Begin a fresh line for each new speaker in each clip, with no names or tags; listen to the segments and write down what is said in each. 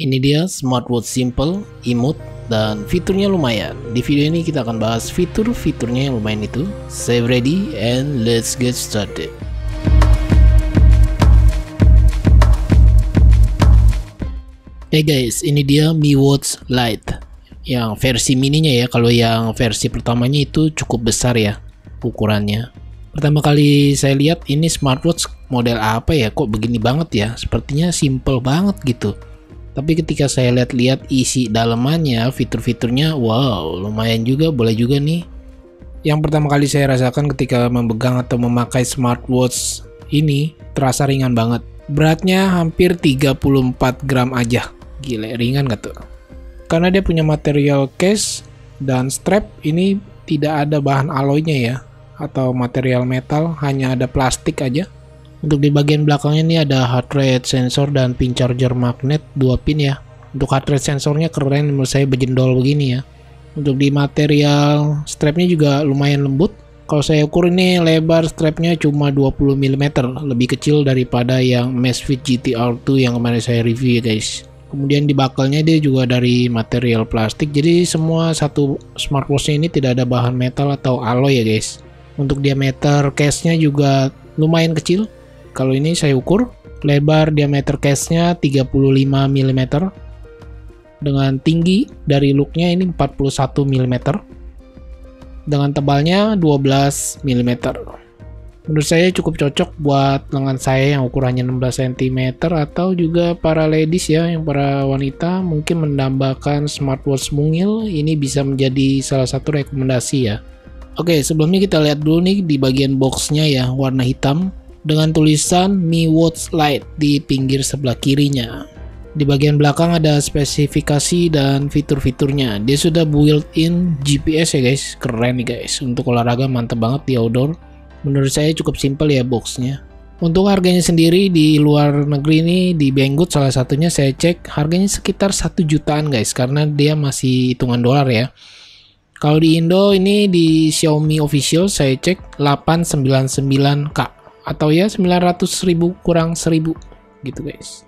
Ini dia smartwatch simple, imut, dan fiturnya lumayan. Di video ini kita akan bahas fitur-fiturnya yang lumayan itu. Save ready and let's get started. Hey guys, ini dia Mi Watch Lite yang versi mininya ya. Kalau yang versi pertamanya itu cukup besar ya ukurannya. Pertama kali saya lihat ini smartwatch model apa ya, kok begini banget ya, sepertinya simple banget gitu. Tapi ketika saya lihat-lihat isi dalamannya, fitur-fiturnya, wow, lumayan juga, boleh juga nih. Yang pertama kali saya rasakan ketika memegang atau memakai smartwatch ini, terasa ringan banget. Beratnya hampir 34 gram aja. Gila, ringan gak tuh? Karena dia punya material case dan strap ini tidak ada bahan alloynya ya, atau material metal, hanya ada plastik aja. Untuk di bagian belakangnya ini ada heart rate sensor dan pin charger magnet 2 pin ya. Untuk heart rate sensornya keren, menurut saya bejendol begini ya. Untuk di material strapnya juga lumayan lembut. Kalau saya ukur ini lebar strapnya cuma 20 mm, lebih kecil daripada yang Amazfit GT R2 yang kemarin saya review ya guys. Kemudian di buckle-nya dia juga dari material plastik, jadi semua satu smartwatch ini tidak ada bahan metal atau alloy ya guys. Untuk diameter case-nya juga lumayan kecil. Kalau ini saya ukur lebar diameter case-nya 35 mm dengan tinggi dari look-nya ini 41 mm dengan tebalnya 12 mm. Menurut saya cukup cocok buat lengan saya yang ukurannya 16 cm atau juga para ladies ya, yang para wanita mungkin menambahkan smartwatch mungil, ini bisa menjadi salah satu rekomendasi ya. Oke, sebelumnya kita lihat dulu nih di bagian boxnya ya, warna hitam dengan tulisan Mi Watch Lite di pinggir sebelah kirinya. Di bagian belakang ada spesifikasi dan fitur-fiturnya. Dia sudah built-in GPS ya guys, keren nih guys. Untuk olahraga mantep banget di outdoor. Menurut saya cukup simple ya boxnya. Untuk harganya sendiri di luar negeri ini di Banggood salah satunya saya cek harganya sekitar 1 jutaan guys, karena dia masih hitungan dolar ya. Kalau di Indo ini di Xiaomi official saya cek 899k atau ya 900.000 kurang 1000 gitu guys.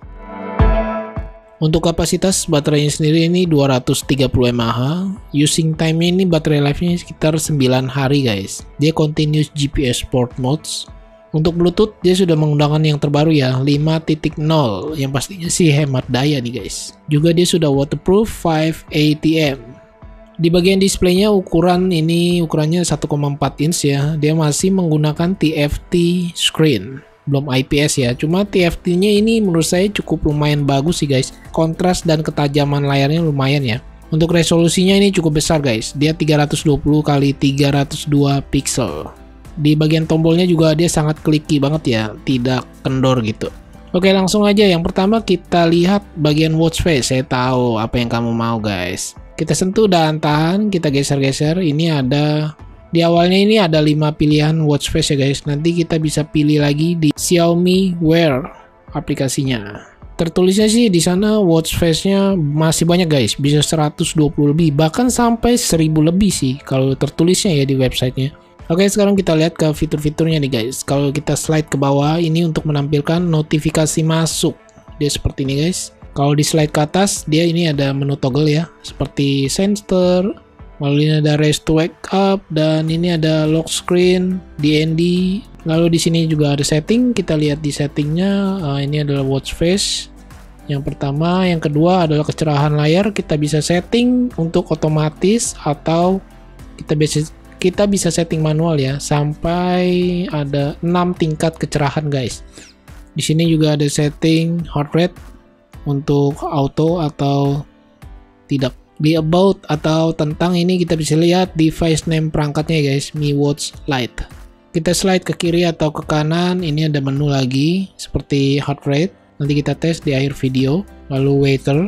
Untuk kapasitas baterainya sendiri ini 230 mAh. Using time ini baterai life-nya sekitar 9 hari guys. Dia continuous GPS port modes. Untuk Bluetooth dia sudah menggunakan yang terbaru ya, 5.0, yang pastinya sih hemat daya nih guys. Juga dia sudah waterproof 5 ATM. Di bagian displaynya ukurannya 1,4 inch ya. Dia masih menggunakan TFT screen, belum IPS ya. Cuma TFT-nya ini menurut saya cukup lumayan bagus sih guys. Kontras dan ketajaman layarnya lumayan ya. Untuk resolusinya ini cukup besar guys. Dia 320 x 302 pixel. Di bagian tombolnya juga dia sangat clicky banget ya, tidak kendor gitu. Oke, langsung aja. Yang pertama kita lihat bagian watch face. Saya tahu apa yang kamu mau guys. Kita sentuh dan tahan, kita geser-geser. Ini ada di awalnya ini ada 5 pilihan watch face ya guys. Nanti kita bisa pilih lagi di Xiaomi Wear aplikasinya. Tertulisnya sih di sana watch face-nya masih banyak guys, bisa 120 lebih, bahkan sampai 1000 lebih sih kalau tertulisnya ya di websitenya. Oke, sekarang kita lihat ke fitur-fiturnya nih guys. Kalau kita slide ke bawah ini untuk menampilkan notifikasi masuk. Dia seperti ini guys. Kalau di slide ke atas, dia ini ada menu toggle ya, seperti sensor, lalu ini ada raise to wake up, dan ini ada lock screen, DND. Lalu di sini juga ada setting, kita lihat di settingnya, ini adalah watch face. Yang pertama, yang kedua adalah kecerahan layar, kita bisa setting untuk otomatis atau kita bisa setting manual ya, sampai ada 6 tingkat kecerahan guys. Di sini juga ada setting heart rate untuk auto atau tidak. Di about atau tentang ini kita bisa lihat device name perangkatnya guys, Mi Watch Lite. Kita slide ke kiri atau ke kanan, ini ada menu lagi seperti heart rate, nanti kita tes di akhir video. Lalu waiter,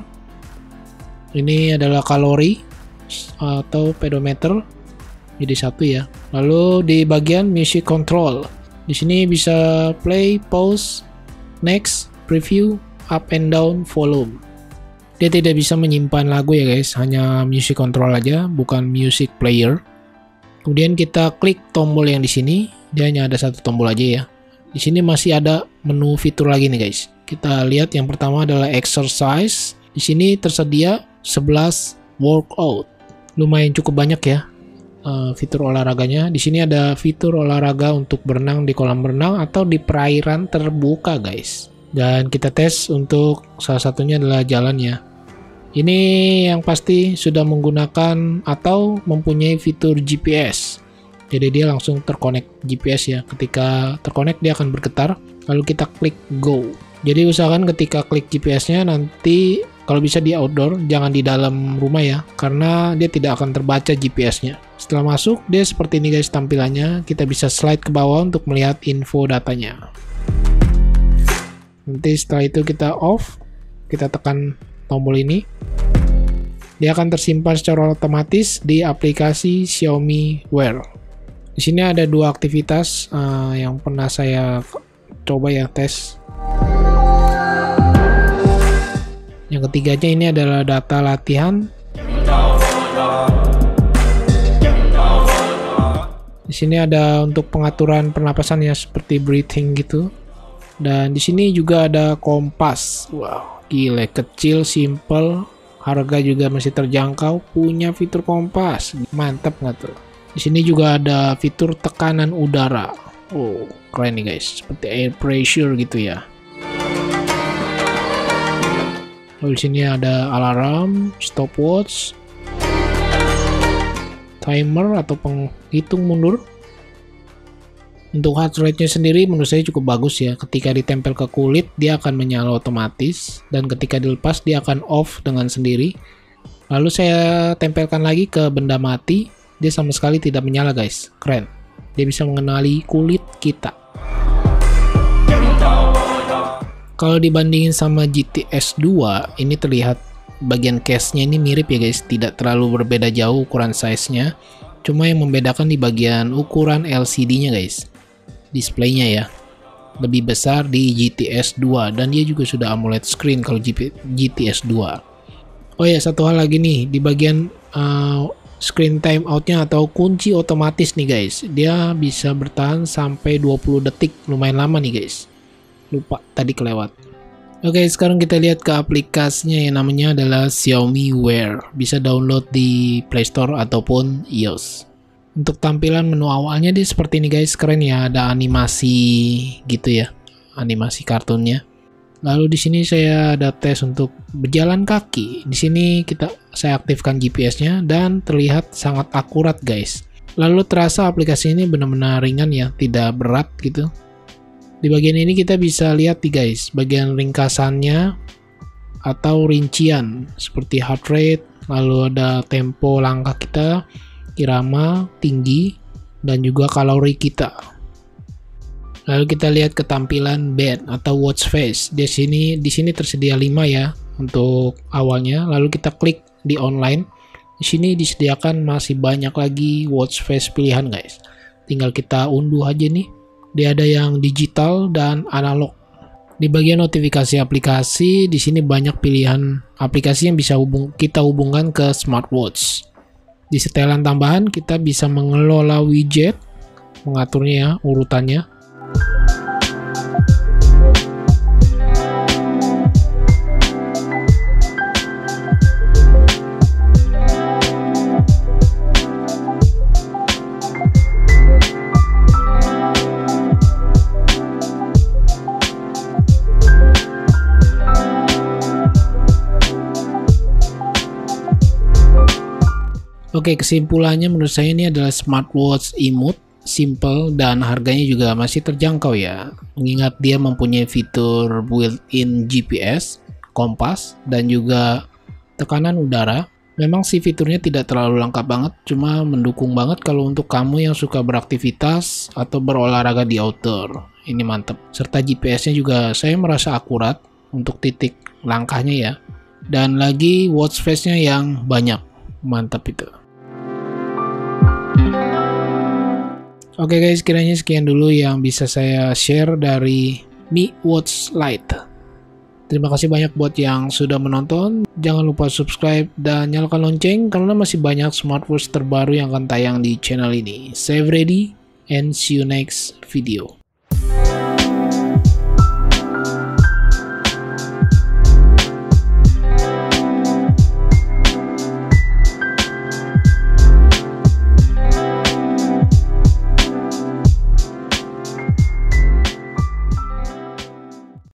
ini adalah kalori atau pedometer, jadi satu ya. Lalu di bagian music control, di sini bisa play, pause, next, preview, up and down volume. Dia tidak bisa menyimpan lagu ya guys, hanya music control aja, bukan music player. Kemudian kita klik tombol yang di sini, dia hanya ada satu tombol aja ya. Di sini masih ada menu fitur lagi nih guys. Kita lihat yang pertama adalah exercise. Di sini tersedia 11 workout. Lumayan cukup banyak ya fitur olahraganya. Di sini ada fitur olahraga untuk berenang di kolam renang atau di perairan terbuka, guys. Dan kita tes untuk salah satunya adalah jalannya. Ini yang pasti sudah menggunakan atau mempunyai fitur GPS. Jadi dia langsung terkonek GPS ya. Ketika terkonek dia akan bergetar, lalu kita klik go. Jadi usahakan ketika klik GPS-nya nanti kalau bisa di outdoor, jangan di dalam rumah ya, karena dia tidak akan terbaca GPS-nya. Setelah masuk, dia seperti ini guys tampilannya. Kita bisa slide ke bawah untuk melihat info datanya. Nanti setelah itu kita off, kita tekan tombol ini. Dia akan tersimpan secara otomatis di aplikasi Xiaomi Wear. Di sini ada dua aktivitas yang pernah saya coba ya tes. Yang ketiganya ini adalah data latihan. Di sini ada untuk pengaturan pernapasan ya seperti breathing gitu. Dan di sini juga ada kompas. Wow, gile, kecil, simple, harga juga masih terjangkau, punya fitur kompas. Mantap nggak tuh? Di sini juga ada fitur tekanan udara. Oh, keren nih guys, seperti air pressure gitu ya. Lalu di sini ada alarm, stopwatch, timer atau penghitung mundur. Untuk heart rate-nya sendiri menurut saya cukup bagus ya. Ketika ditempel ke kulit dia akan menyala otomatis, dan ketika dilepas dia akan off dengan sendiri. Lalu saya tempelkan lagi ke benda mati, dia sama sekali tidak menyala guys. Keren, dia bisa mengenali kulit kita. Kalau dibandingin sama GTS 2, ini terlihat bagian case-nya ini mirip ya guys, tidak terlalu berbeda jauh ukuran size-nya. Cuma yang membedakan di bagian ukuran LCD-nya guys. Displaynya ya lebih besar di GTS 2, dan dia juga sudah AMOLED screen kalau GTS 2. Oh ya, satu hal lagi nih, di bagian screen timeout-nya atau kunci otomatis nih guys, dia bisa bertahan sampai 20 detik, lumayan lama nih guys. Lupa tadi kelewat. Oke, sekarang kita lihat ke aplikasinya yang namanya adalah Xiaomi Wear. Bisa download di Play Store ataupun iOS. Untuk tampilan menu awalnya dia seperti ini guys, keren ya, ada animasi gitu ya, animasi kartunnya. Lalu di sini saya ada tes untuk berjalan kaki. Di sini saya aktifkan GPS-nya dan terlihat sangat akurat guys. Lalu terasa aplikasi ini benar-benar ringan ya, tidak berat gitu. Di bagian ini kita bisa lihat nih guys, bagian ringkasannya atau rincian seperti heart rate, lalu ada tempo langkah kita, irama, tinggi, dan juga kalori kita. Lalu kita lihat ketampilan band atau watch face. Di sini tersedia 5 ya untuk awalnya. Lalu kita klik di online. Di sini disediakan masih banyak lagi watch face pilihan guys. Tinggal kita unduh aja nih. Dia ada yang digital dan analog. Di bagian notifikasi aplikasi, di sini banyak pilihan aplikasi yang bisa kita hubungkan ke smartwatch. Di setelan tambahan kita bisa mengelola widget, mengaturnya ya, urutannya. Oke, kesimpulannya menurut saya ini adalah smartwatch imut, simple, dan harganya juga masih terjangkau ya. Mengingat dia mempunyai fitur built-in GPS, kompas, dan juga tekanan udara. Memang sih fiturnya tidak terlalu lengkap banget, cuma mendukung banget kalau untuk kamu yang suka beraktivitas atau berolahraga di outdoor. Ini mantep. Serta GPS-nya juga saya merasa akurat untuk titik langkahnya ya. Dan lagi watch face-nya yang banyak. Mantap itu. Oke guys, kiranya sekian dulu yang bisa saya share dari Mi Watch Lite. Terima kasih banyak buat yang sudah menonton. Jangan lupa subscribe dan nyalakan lonceng karena masih banyak smartwatch terbaru yang akan tayang di channel ini. Save ready and see you next video.